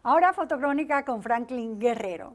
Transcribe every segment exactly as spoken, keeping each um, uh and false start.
Ahora Fotocrónica con Franklin Guerrero.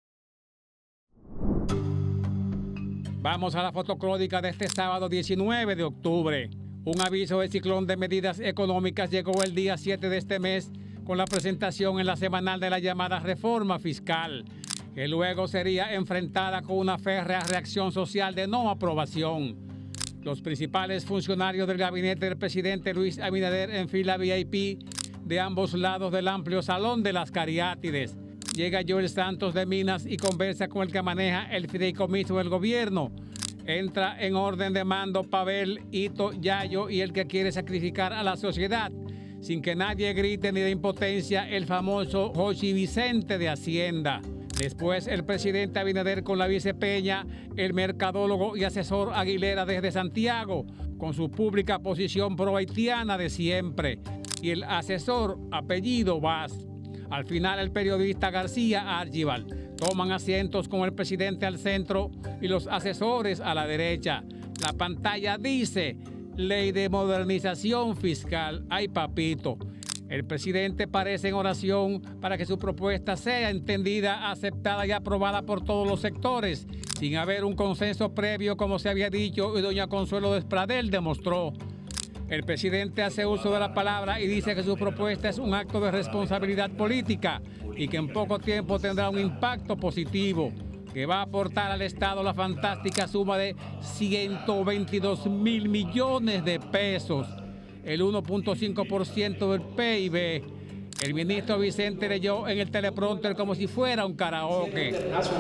Vamos a la fotocrónica de este sábado diecinueve de octubre. Un aviso de ciclón de medidas económicas llegó el día siete de este mes con la presentación en la semanal de la llamada reforma fiscal, que luego sería enfrentada con una férrea reacción social de no aprobación. Los principales funcionarios del gabinete del presidente Luis Abinader en fila V I P de ambos lados del amplio salón de las Cariátides. Llega Joel Santos de Minas y conversa con el que maneja el fideicomiso del gobierno. Entra en orden de mando Pavel, Ito, Yayo y el que quiere sacrificar a la sociedad, sin que nadie grite ni de impotencia, el famoso Jochi Vicente de Hacienda. Después el presidente Abinader con la vice Peña, el mercadólogo y asesor Aguilera desde Santiago, con su pública posición pro-haitiana de siempre, y el asesor apellido Vaz. Al final el periodista García Argibal. Toman asientos con el presidente al centro y los asesores a la derecha. La pantalla dice, ley de modernización fiscal. ¡Ay, papito! El presidente parece en oración para que su propuesta sea entendida, aceptada y aprobada por todos los sectores, sin haber un consenso previo, como se había dicho y doña Consuelo Despradel demostró. El presidente hace uso de la palabra y dice que su propuesta es un acto de responsabilidad política y que en poco tiempo tendrá un impacto positivo, que va a aportar al Estado la fantástica suma de ciento veintidós mil millones de pesos, el uno punto cinco por ciento del P I B. El ministro Vicente leyó en el teleprompter como si fuera un karaoke.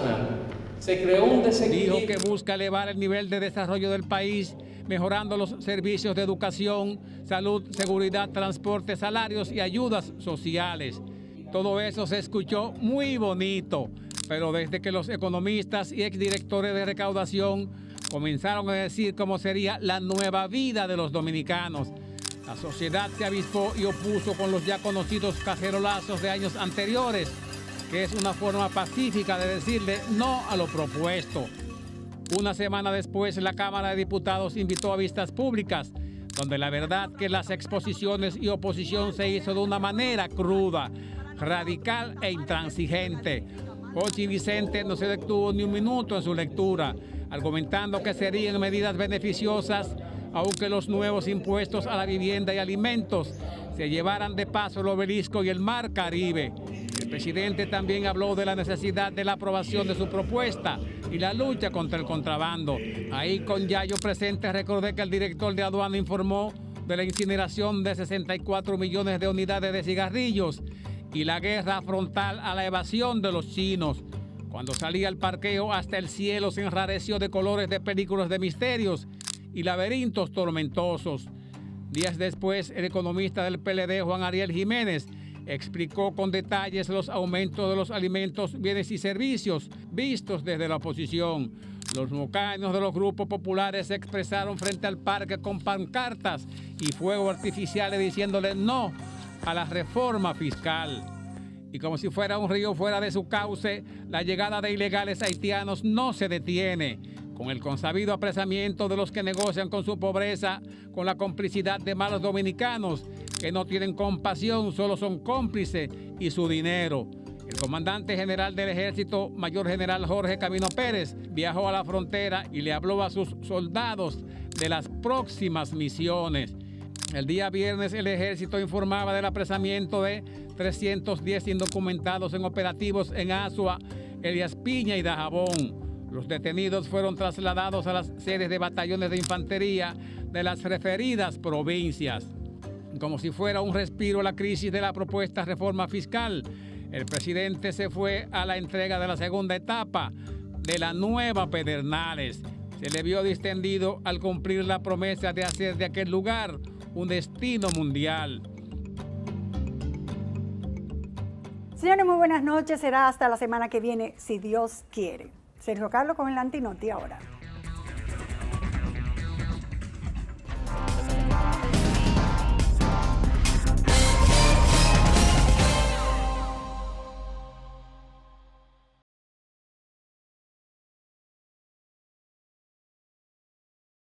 Se creó un desequilibrio. Dijo que busca elevar el nivel de desarrollo del país, mejorando los servicios de educación, salud, seguridad, transporte, salarios y ayudas sociales. Todo eso se escuchó muy bonito, pero desde que los economistas y exdirectores de recaudación comenzaron a decir cómo sería la nueva vida de los dominicanos, la sociedad se avispó y opuso con los ya conocidos cacerolazos de años anteriores, que es una forma pacífica de decirle no a lo propuesto. Una semana después, la Cámara de Diputados invitó a vistas públicas, donde la verdad que las exposiciones y oposición se hizo de una manera cruda, radical e intransigente. Jochi Vicente no se detuvo ni un minuto en su lectura, argumentando que serían medidas beneficiosas, aunque los nuevos impuestos a la vivienda y alimentos se llevaran de paso el Obelisco y el Mar Caribe. El presidente también habló de la necesidad de la aprobación de su propuesta y la lucha contra el contrabando. Ahí, con Yayo presente, recordé que el director de aduana informó de la incineración de sesenta y cuatro millones de unidades de cigarrillos y la guerra frontal a la evasión de los chinos. Cuando salía al parqueo, hasta el cielo se enrareció de colores de películas de misterios y laberintos tormentosos. Días después, el economista del P L D, Juan Ariel Jiménez, explicó con detalles los aumentos de los alimentos, bienes y servicios vistos desde la oposición. Los mocanos de los grupos populares se expresaron frente al parque con pancartas y fuegos artificiales diciéndole no a la reforma fiscal. Y como si fuera un río fuera de su cauce, la llegada de ilegales haitianos no se detiene, con el consabido apresamiento de los que negocian con su pobreza, con la complicidad de malos dominicanos que no tienen compasión, solo son cómplices y su dinero. El comandante general del ejército, mayor general Jorge Camino Pérez, viajó a la frontera y le habló a sus soldados de las próximas misiones. El día viernes el ejército informaba del apresamiento de trescientos diez indocumentados en operativos en Azua, Elías Piña y Dajabón. Los detenidos fueron trasladados a las sedes de batallones de infantería de las referidas provincias. Como si fuera un respiro a la crisis de la propuesta reforma fiscal, el presidente se fue a la entrega de la segunda etapa de la nueva Pedernales. Se le vio distendido al cumplir la promesa de hacer de aquel lugar un destino mundial. Señores, muy buenas noches. Será hasta la semana que viene, si Dios quiere. Sergio Carlos con el Antinoti ahora.